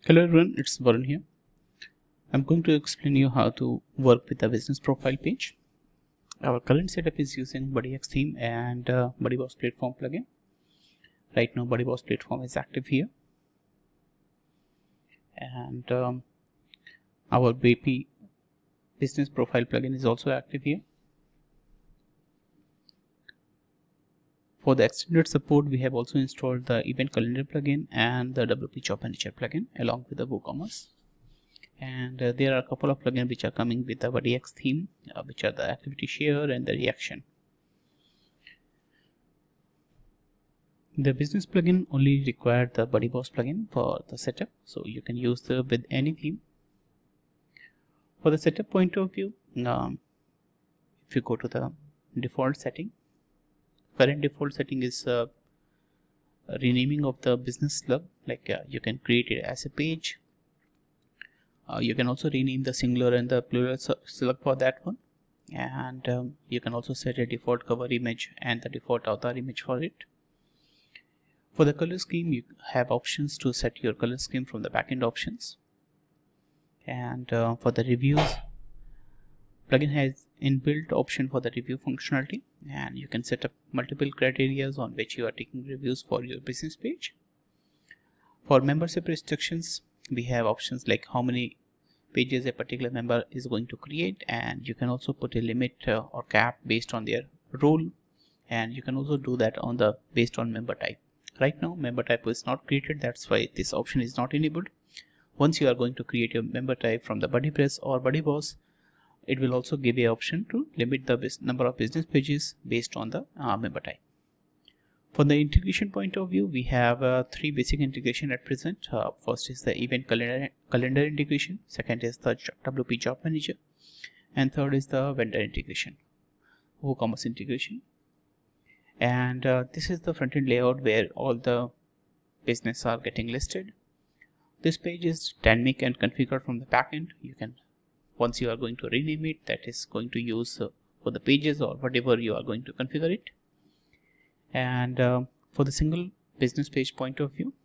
Hello everyone, it's Varun here. I'm going to explain you how to work with a business profile page. Our current setup is using BuddyX theme and BuddyBoss platform plugin. Right now BuddyBoss platform is active here, and our BP business profile plugin is also active here. For the extended support, we have also installed the event calendar plugin and the WP Job Manager plugin along with the WooCommerce. And there are a couple of plugins which are coming with the BuddyX theme, which are the activity share and the reaction. The business plugin only required the BuddyBoss plugin for the setup, so you can use the with any theme. For the setup point of view, if you go to the default setting, current default setting is renaming of the business slug. You can create it as a page. You can also rename the singular and the plural slug for that one, and you can also set a default cover image and the default avatar image for it. For the color scheme, you have options to set your color scheme from the backend options. And for the reviews, plugin has inbuilt option for the review functionality, and you can set up multiple criteria on which you are taking reviews for your business page. For membership restrictions, we have options like how many pages a particular member is going to create, and you can also put a limit or cap based on their role, and you can also do that on the based on member type. Right now member type is not created, that's why this option is not enabled. Once you are going to create your member type from the BuddyPress or BuddyBoss, it will also give a option to limit the number of business pages based on the member type. From the integration point of view, we have three basic integration at present. First is the event calendar integration, second is the WP Job Manager, and third is the vendor integration, WooCommerce integration. And this is the front-end layout where all the business are getting listed. This page is dynamic and configured from the backend. You can, once you are going to rename it, that is going to use for the pages or whatever you are going to configure it. And for the single business page point of view,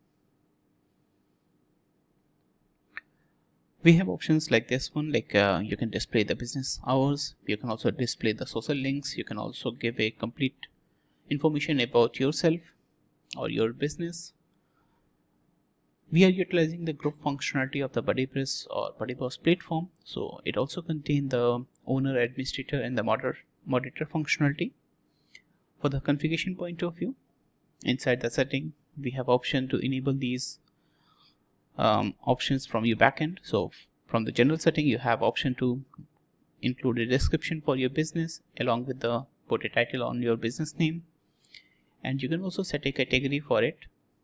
we have options like this one, you can display the business hours, you can also display the social links, you can also give a complete information about yourself or your business. We are utilizing the group functionality of the BuddyPress or BuddyBoss platform, so it also contains the owner, administrator and the moderator functionality. For the configuration point of view, inside the setting, we have option to enable these options from your backend. So from the general setting, you have option to include a description for your business along with the put a title on your business name, and you can also set a category for it.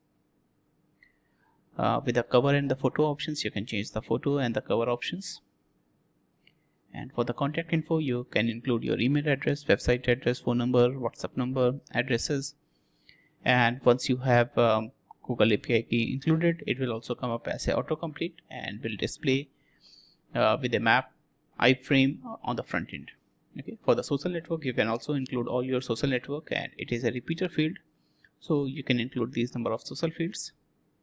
With the cover and the photo options, you can change the photo and the cover options. And for the contact info, you can include your email address, website address, phone number, WhatsApp number, addresses. And once you have Google API key included, it will also come up as a autocomplete and will display with a map iframe on the front end. Okay. For the social network, you can also include all your social network, and it is a repeater field, so you can include these number of social fields.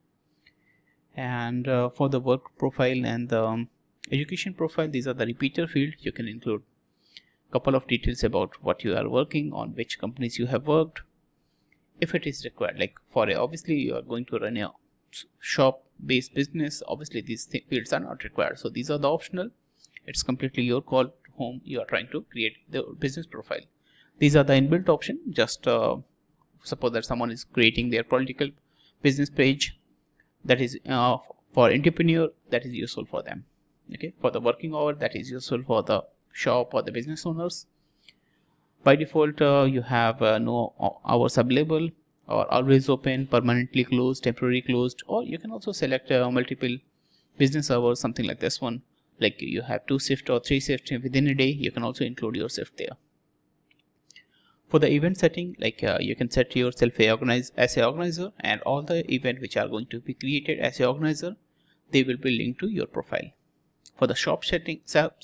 And for the work profile and the education profile, these are the repeater field. You can include a couple of details about what you are working on, which companies you have worked, if it is required. Like for obviously you are going to run a shop based business, obviously these fields are not required, so these are the optional. It's completely your call to whom you are trying to create the business profile. These are the inbuilt option. Just suppose that someone is creating their political business page, that is for entrepreneur, that is useful for them. Okay. For the working hour, that is useful for the shop or the business owners. By default, you have no hours available, or always open, permanently closed, temporary closed, or you can also select multiple business hours, something like this one. Like you have 2 shifts or 3 shifts within a day, you can also include your shift there. For the event setting, you can set yourself as a organizer, and all the events which are going to be created as a organizer, they will be linked to your profile. For the shop setting,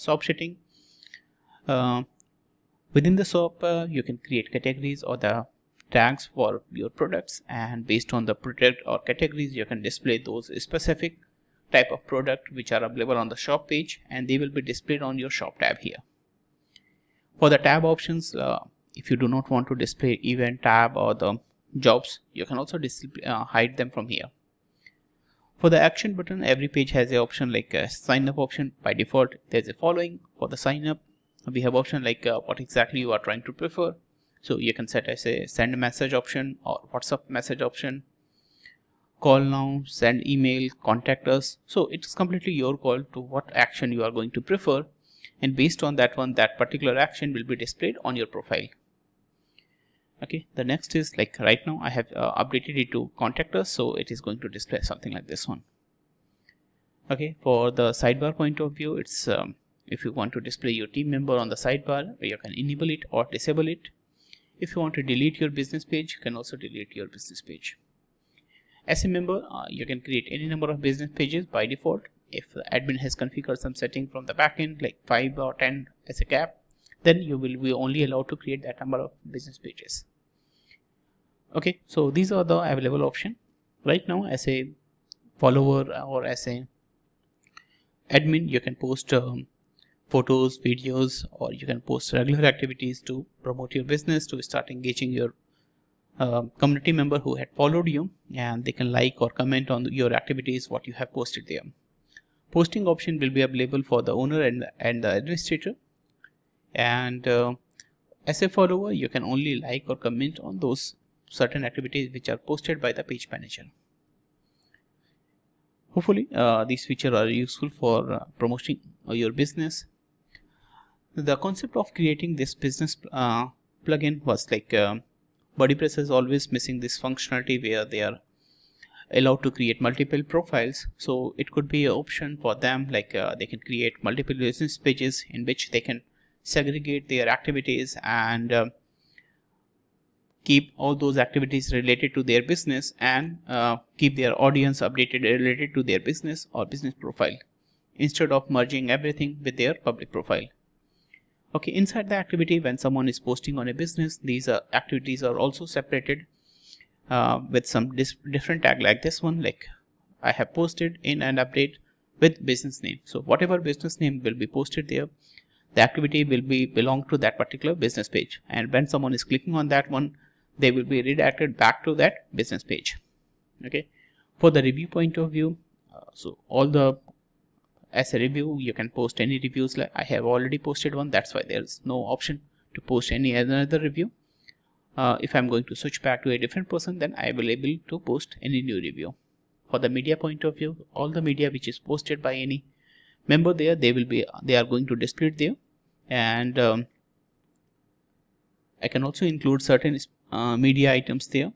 within the shop, you can create categories or the tags for your products, and based on the product or categories, you can display those specific type of product which are available on the shop page, and they will be displayed on your shop tab here. For the tab options, if you do not want to display event tab or the jobs, you can also hide them from here. For the action button, every page has an option like a sign up option. By default, there's a following. For the sign up, we have option like what exactly you are trying to prefer. So you can set as a send a message option or WhatsApp message option, call now, send email, contact us. So it's completely your call to what action you are going to prefer, and based on that one, that particular action will be displayed on your profile. Okay, the next is like right now I have updated it to contact us, so it is going to display something like this one. Okay, for the sidebar point of view, it's if you want to display your team member on the sidebar, you can enable it or disable it. If you want to delete your business page, you can also delete your business page. As a member, you can create any number of business pages by default. If the admin has configured some setting from the backend like 5 or 10 as a cap, then you will be only allowed to create that number of business pages. Okay, so these are the available options. Right now, as a follower or as a admin, you can post photos, videos, or you can post regular activities to promote your business, to start engaging your community member who had followed you, and they can like or comment on your activities, what you have posted there. Posting option will be available for the owner and the administrator. And as a follower, you can only like or comment on those certain activities which are posted by the page manager. Hopefully these features are useful for promoting your business. The concept of creating this business plugin was like BuddyPress is always missing this functionality where they are allowed to create multiple profiles. So it could be an option for them, like they can create multiple business pages in which they can segregate their activities and keep all those activities related to their business, and keep their audience updated related to their business or business profile, instead of merging everything with their public profile. Okay, inside the activity, when someone is posting on a business, these activities are also separated with some different tag like this one, like I have posted in and update with business name. So whatever business name will be posted there, the activity will belong to that particular business page, and when someone is clicking on that one, they will be redirected back to that business page. Okay, for the review point of view, so all the as a review, you can post any reviews. Like I have already posted one, that's why there's no option to post any another review. If I'm going to switch back to a different person, then I will able to post any new review. For the media point of view, all the media which is posted by any member there, they are going to display it there. And I can also include certain media items there.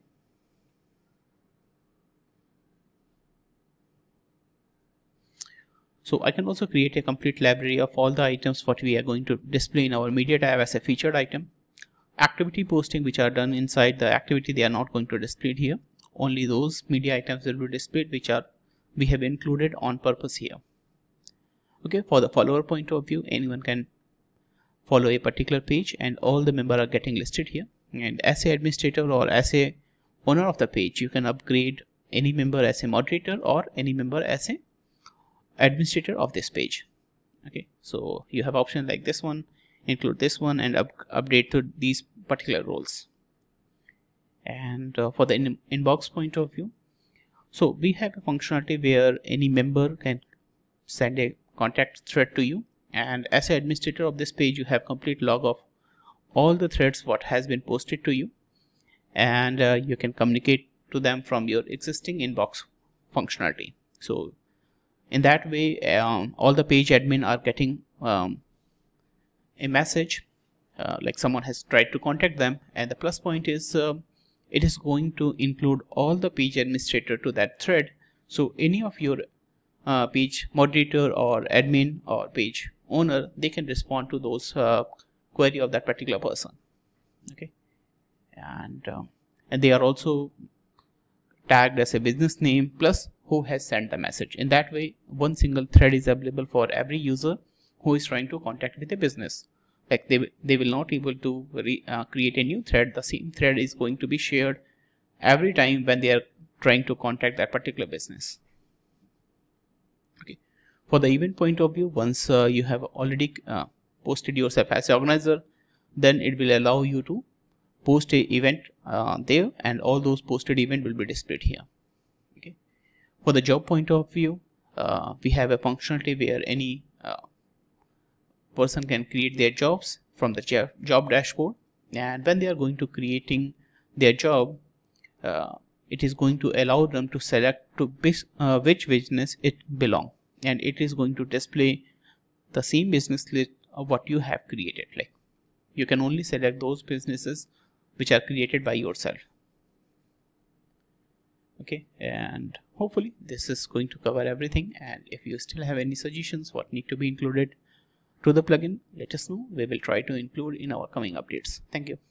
So I can also create a complete library of all the items what we are going to display in our media tab as a featured item. Activity posting which are done inside the activity, they are not going to display here. Only those media items will be displayed which we have included on purpose here. Okay, for the follower point of view, anyone can follow a particular page and all the members are getting listed here. And as a administrator or as a owner of the page, you can upgrade any member as a moderator or any member as a administrator of this page. Okay, so you have options like this one, include this one, and update to these particular roles. And for the inbox point of view, so we have a functionality where any member can send a contact thread to you, and as an administrator of this page, you have complete log of all the threads what has been posted to you, and you can communicate to them from your existing inbox functionality. So in that way, all the page admin are getting a message like someone has tried to contact them, and the plus point is it is going to include all the page administrator to that thread. So any of your page moderator or admin or page owner, they can respond to those query of that particular person. Okay, and they are also tagged as a business name plus who has sent the message. In that way, one single thread is available for every user who is trying to contact with a business. Like they will not able to create a new thread. The same thread is going to be shared every time when they are trying to contact that particular business. For the event point of view, once you have already posted yourself as an organizer, then it will allow you to post a event there, and all those posted event will be displayed here. Okay. For the job point of view, we have a functionality where any person can create their jobs from the job dashboard, and when they are going to creating their job, it is going to allow them to select to which business it belongs, and it is going to display the same business list of what you have created. Like, you can only select those businesses which are created by yourself. Okay, and hopefully this is going to cover everything, and if you still have any suggestions what need to be included to the plugin, let us know. We will try to include in our coming updates. Thank you.